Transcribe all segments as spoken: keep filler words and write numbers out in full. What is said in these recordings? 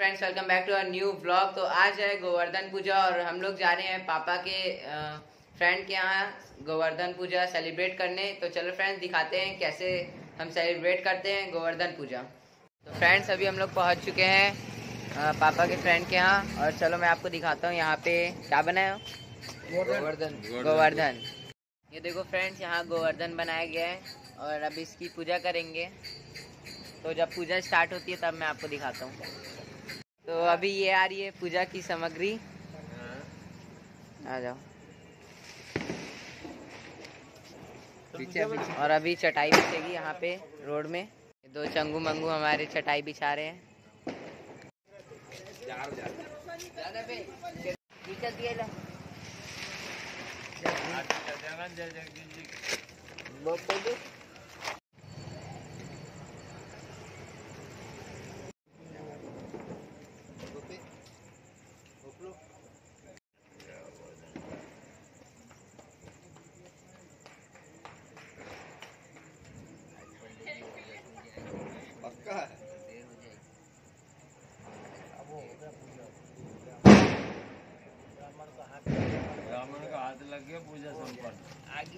Friends welcome back to our new vlog. तो आज है गोवर्धन पूजा और हम लोग जा रहे हैं पापा के फ्रेंड के यहाँ गोवर्धन पूजा सेलिब्रेट करने। तो चलो फ्रेंड्स दिखाते हैं कैसे हम सेलिब्रेट करते हैं गोवर्धन पूजा। तो फ्रेंड्स अभी हम लोग पहुँच चुके हैं आ, पापा के फ्रेंड के यहाँ और चलो मैं आपको दिखाता हूँ यहाँ पे क्या बनाया है। गोवर्धन गोवर्धन ये देखो फ्रेंड्स, यहाँ गोवर्धन बनाया गया है और अब इसकी पूजा करेंगे। तो जब पूजा स्टार्ट होती है तब मैं आपको दिखाता हूँ। तो अभी ये आ रही है पूजा की सामग्री, आ जाओ पीछे। और अभी चटाई बिछेगी यहाँ पे रोड में। दो चंगू मंगू हमारे चटाई बिछा रहे हैं। ब्राह्मण का हाथ लग गया, पूजा संपन्न। आगे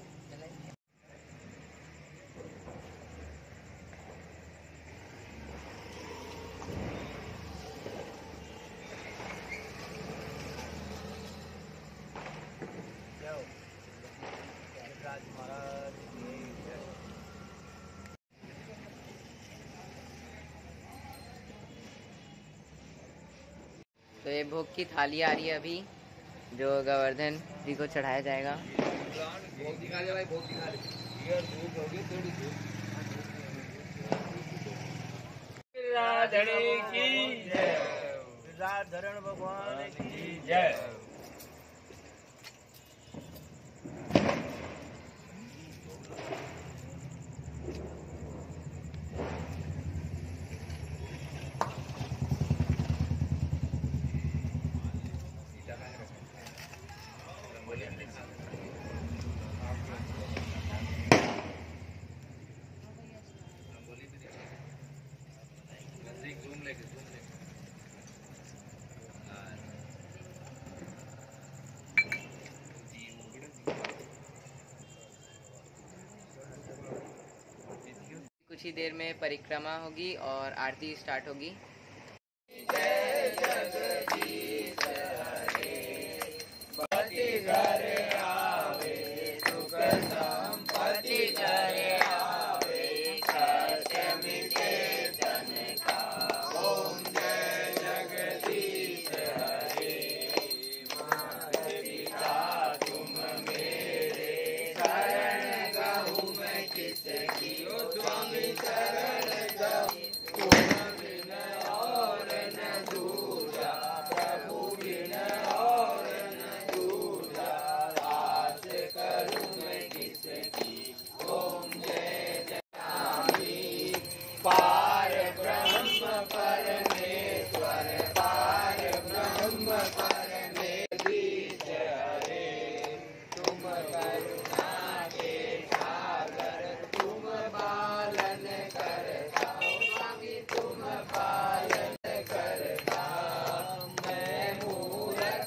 तो ये भोग की थाली आ रही है अभी, जो गोवर्धन जी को चढ़ाया जाएगा। भोग दिखा दे भाई, भोग दिखा दे। ये धूप होगी, थोड़ी धूप। राधे की जय, राधारण भगवान की जय। कुछ ही देर में परिक्रमा होगी और आरती स्टार्ट होगी। जय जगदीश हरे, पति घर आवे, सुख संपत्ति घर आवे, कष्ट मिटे जन का। ओम जय जगदीश हरे, माता पिता तुम मेरे, शरण गहूँ मैं किसकी। स्वामी शरण गहूँ तुम बिन और न दूजा, प्रभु बिन और न दूजा, आस करूँ मैं किसकी। ओम जय जय पार ब्रह्म परमेश्वर, पार ब्रह्म परमेश्वर हरे, तुम करुणा के सागर, तुम पालन करता, स्वामी तुम पालन करता। मैं मूरख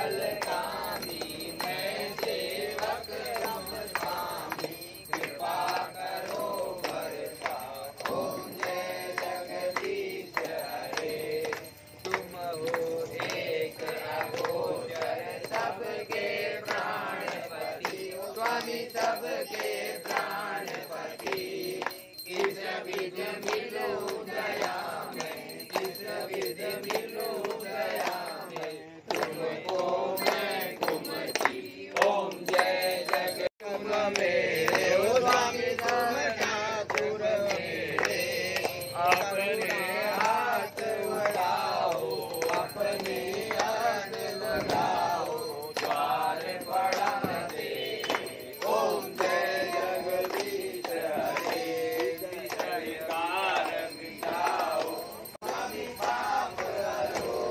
फलकामी, मैं सेवक तुम स्वामी, कृपा करो बरसा। ओम जय जगदीश हरे, तुम हो एक अगोचर, सबके प्राणपति, स्वामी सबके प्राणपति। किस विध मिलूं दया में, किस विध मिलूं दया में, तुमको मैं कुमति। ओम जय जग तुम मेरे, ओ स्वामी तुम ठाकुर मेरे। अपने हाथ उठाओ, अपने हाथ लगाओ, द्वार पड़ा दे। ओम जय जगदीश हरे, विकार मिटाओ, स्वामी पाप हरो।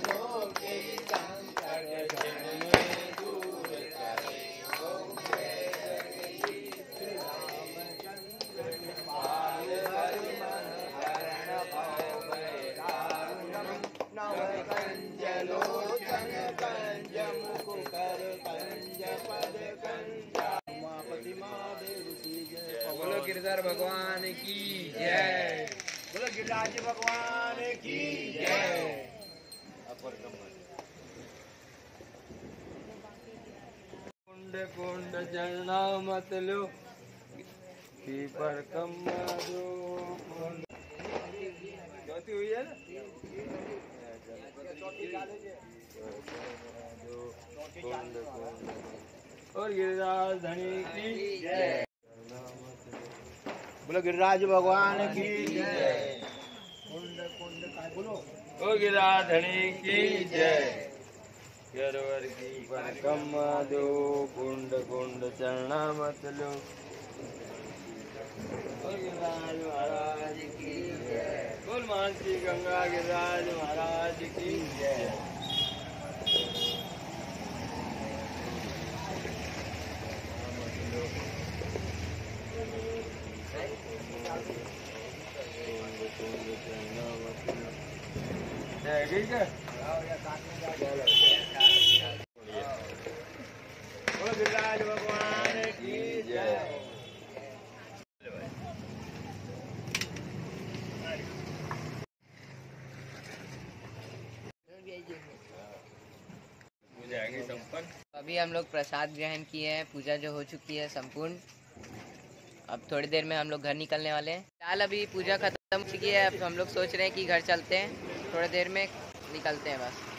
बोलो गिरधर भगवान की जय। बोलो गिरिराज भगवान की जय। कुंड कुंड जलना मत लो की पर कम दो कुंड चौथी हुई है ना कुंड कुंड और गिरिराज धनी की जय। बोलो गिरिराज भगवान की जय। कुंड कुंड बोलो ओ गिरिराज धनी की जय। गरवर की परकम दो कुंड कुंड चरणा मत लो। बोल गिरिराज महाराज की जय। बोल मानसी गंगा गिरिराज महाराज की जय। ठीक है बोलो गिरिराज भगवान की जय। अभी हम लोग प्रसाद ग्रहण किए हैं, पूजा जो हो चुकी है संपूर्ण। अब थोड़ी देर में हम लोग घर निकलने वाले हैं। फिलहाल अभी पूजा खत्म हो चुकी है, अब हम लोग सोच रहे हैं कि घर चलते हैं, थोड़ी देर में निकलते हैं बस।